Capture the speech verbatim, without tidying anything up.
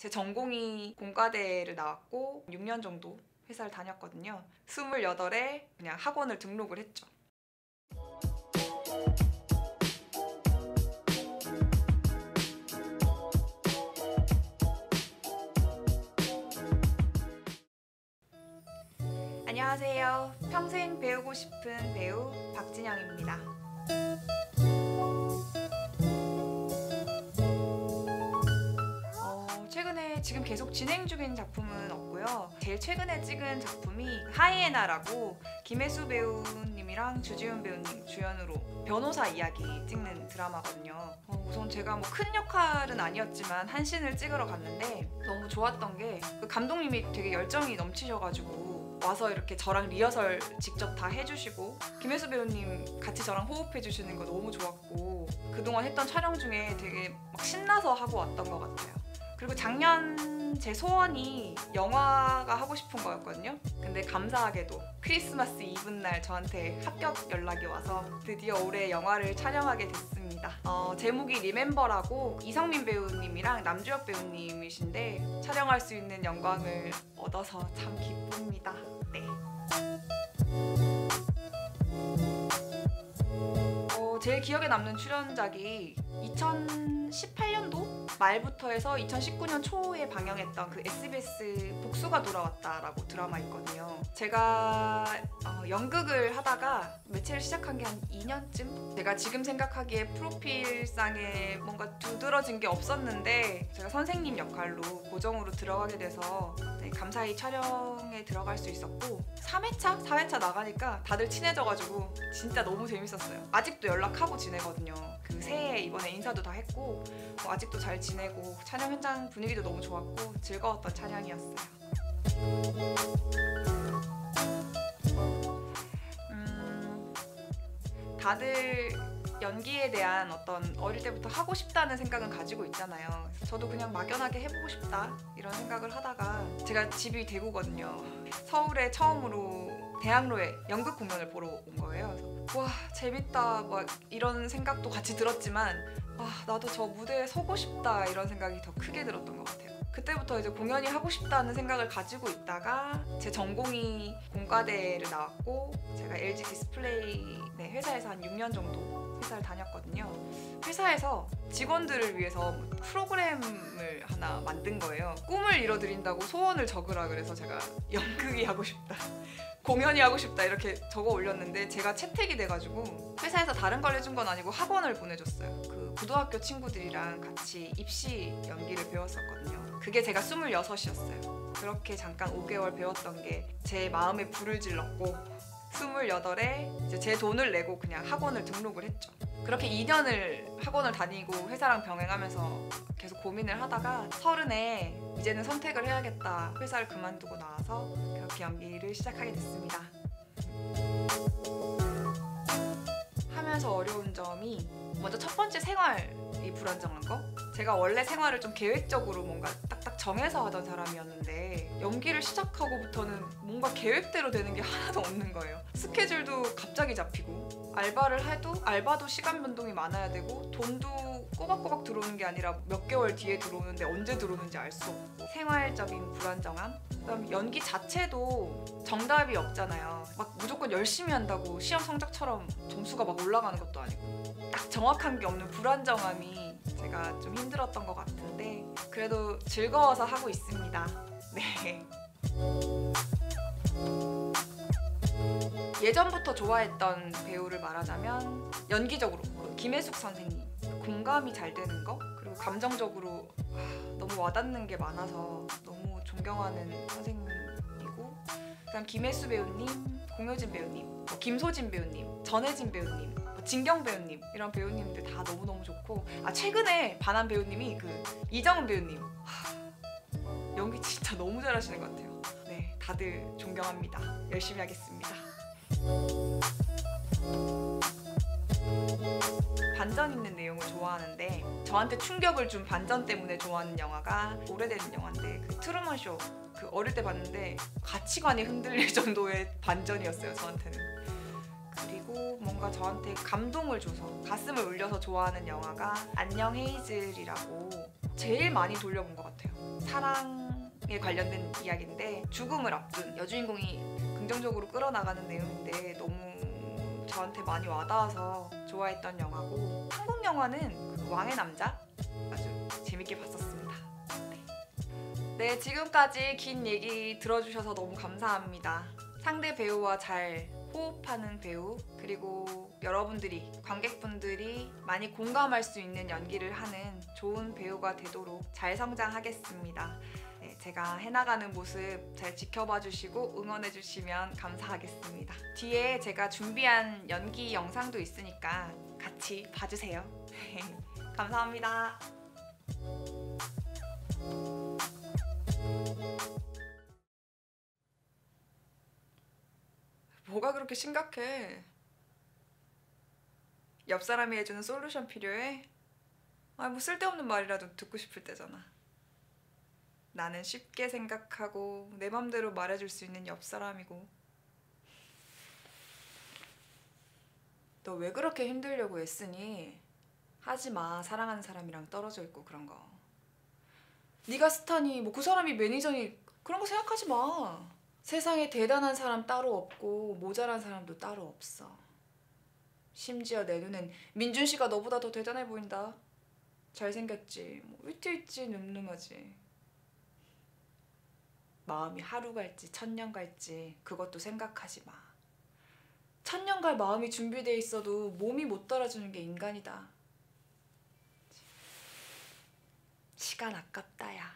제 전공이 공과대를 나왔고 육 년 정도 회사를 다녔거든요. 스물여덟에 그냥 학원을 등록을 했죠. 안녕하세요. 평생 배우고 싶은 배우 박진영입니다. 어, 최근에 지금 계속 진행 중인 작품은 없고요. 제일 최근에 찍은 작품이 하이에나라고 김혜수 배우님이랑 주지훈 배우님 주연으로 변호사 이야기 찍는 드라마거든요. 어, 우선 제가 뭐 큰 역할은 아니었지만 한 씬을 찍으러 갔는데 너무 좋았던 게 그 감독님이 되게 열정이 넘치셔가지고 와서 이렇게 저랑 리허설 직접 다 해주시고 김혜수 배우님 같이 저랑 호흡해주시는 거 너무 좋았고 그동안 했던 촬영 중에 되게 막 신나서 하고 왔던 것 같아요. 그리고 작년 제 소원이 영화가 하고 싶은 거였거든요. 근데 감사하게도 크리스마스 이브날 저한테 합격 연락이 와서 드디어 올해 영화를 촬영하게 됐습니다. 어, 제목이 리멤버라고 이성민 배우님이랑 남주혁 배우님이신데 촬영할 수 있는 영광을 얻어서 참 기쁩니다. 네. 어, 제일 기억에 남는 출연작이 이천십팔 년도 말부터 해서 이천십구 년 초에 방영했던 그 에스비에스 복수가 돌아왔다라고 드라마 있거든요. 제가 어, 연극을 하다가 매체를 시작한 게 한 이 년쯤? 제가 지금 생각하기에 프로필상에 뭔가 두드러진 게 없었는데 제가 선생님 역할로 고정으로 들어가게 돼서 네, 감사히 촬영에 들어갈 수 있었고 삼 회차? 사 회차 나가니까 다들 친해져가지고 진짜 너무 재밌었어요. 아직도 연락하고 지내거든요. 그 새해 이번에 인사도 다 했고 뭐 아직도 잘 지내고 촬영 현장 분위기도 너무 좋았고 즐거웠던 촬영이었어요. 음, 다들 연기에 대한 어떤 어릴 때부터 하고 싶다는 생각은 가지고 있잖아요. 저도 그냥 막연하게 해보고 싶다 이런 생각을 하다가 제가 집이 대구거든요. 서울에 처음으로 대학로에 연극 공연을 보러 온 거예요. 그래서 와 재밌다 막 이런 생각도 같이 들었지만 아 나도 저 무대에 서고 싶다 이런 생각이 더 크게 들었던 것 같아요. 그때부터 이제 공연이 하고 싶다는 생각을 가지고 있다가 제 전공이 공과대를 나왔고 제가 엘지 디스플레이 네, 회사에서 한 육 년 정도 회사를 다녔거든요. 회사에서 직원들을 위해서 프로그램을 하나 만든 거예요. 꿈을 이뤄드린다고 소원을 적으라 그래서 제가 연극이 하고 싶다 공연이 하고 싶다 이렇게 적어 올렸는데 제가 채택이 돼가지고 회사에서 다른 걸 해준 건 아니고 학원을 보내줬어요. 그 고등학교 친구들이랑 같이 입시 연기를 배웠었거든요. 그게 제가 스물여섯이었어요. 그렇게 잠깐 오 개월 배웠던 게 제 마음에 불을 질렀고 스물여덟에 이제 제 돈을 내고 그냥 학원을 등록을 했죠. 그렇게 이 년을 학원을 다니고 회사랑 병행하면서 계속 고민을 하다가 서른에 이제는 선택을 해야겠다 회사를 그만두고 나와서 그렇게 연기를 시작하게 됐습니다. 하면서 어려운 점이 먼저 첫 번째 생활이 불안정한 거? 제가 원래 생활을 좀 계획적으로 뭔가 딱딱 정해서 하던 사람이었는데 연기를 시작하고부터는 뭔가 계획대로 되는 게 하나도 없는 거예요. 스케줄도 갑자기 잡히고 알바를 해도 알바도 시간 변동이 많아야 되고 돈도 꼬박꼬박 들어오는 게 아니라 몇 개월 뒤에 들어오는데 언제 들어오는지 알 수 없고 생활적인 불안정함? 그다음 연기 자체도 정답이 없잖아요. 막 무조건 열심히 한다고 시험 성적처럼 점수가 막 올라가는 것도 아니고 딱 정확한 게 없는 불안정함이 제가 좀 힘들었던 것 같은데 그래도 즐거워서 하고 있습니다. 네. 예전부터 좋아했던 배우를 말하자면 연기적으로 김혜숙 선생님 공감이 잘 되는 거 그리고 감정적으로 너무 와닿는 게 많아서 너무 존경하는 선생님이고 그다음 김혜수 배우님, 공효진 배우님, 뭐 김소진 배우님, 전혜진 배우님, 뭐 진경 배우님 이런 배우님들 다 너무너무 좋고 아 최근에 반한 배우님이 그 이정은 배우님 하, 연기 진짜 너무 잘하시는 것 같아요. 네, 다들 존경합니다. 열심히 하겠습니다. 반전 있는 내용을 좋아하는데 저한테 충격을 준 반전 때문에 좋아하는 영화가 오래된 영화인데 그 트루먼 쇼 그 어릴 때 봤는데 가치관이 흔들릴 정도의 반전이었어요 저한테는. 그리고 뭔가 저한테 감동을 줘서 가슴을 울려서 좋아하는 영화가 안녕 헤이즐이라고 제일 많이 돌려본 것 같아요. 사랑에 관련된 이야기인데 죽음을 앞둔 여주인공이 긍정적으로 끌어나가는 내용인데 너무 저한테 많이 와닿아서 좋아했던 영화고, 한국 영화는 그 왕의 남자 아주 재밌게 봤었습니다. 네. 네, 지금까지 긴 얘기 들어주셔서 너무 감사합니다. 상대 배우와 잘 호흡하는 배우, 그리고 여러분들이, 관객분들이 많이 공감할 수 있는 연기를 하는 좋은 배우가 되도록 잘 성장하겠습니다. 네, 제가 해나가는 모습 잘 지켜봐 주시고 응원해 주시면 감사하겠습니다. 뒤에 제가 준비한 연기 영상도 있으니까 같이 봐주세요. 감사합니다. 뭐가 그렇게 심각해? 옆 사람이 해주는 솔루션 필요해? 아니 뭐 쓸데없는 말이라도 듣고 싶을 때잖아. 나는 쉽게 생각하고 내 맘대로 말해줄 수 있는 옆 사람이고. 너 왜 그렇게 힘들려고 애쓰니? 하지마. 사랑하는 사람이랑 떨어져 있고 그런 거. 네가 스타니 뭐 그 사람이 매니저니 그런 거 생각하지 마. 세상에 대단한 사람 따로 없고 모자란 사람도 따로 없어. 심지어 내 눈엔 민준 씨가 너보다 더 대단해 보인다. 잘생겼지, 뭐 위트 있지, 늠름하지. 마음이 하루 갈지 천년 갈지 그것도 생각하지 마. 천년 갈 마음이 준비돼 있어도 몸이 못 따라주는 게 인간이다. 시간 아깝다 야.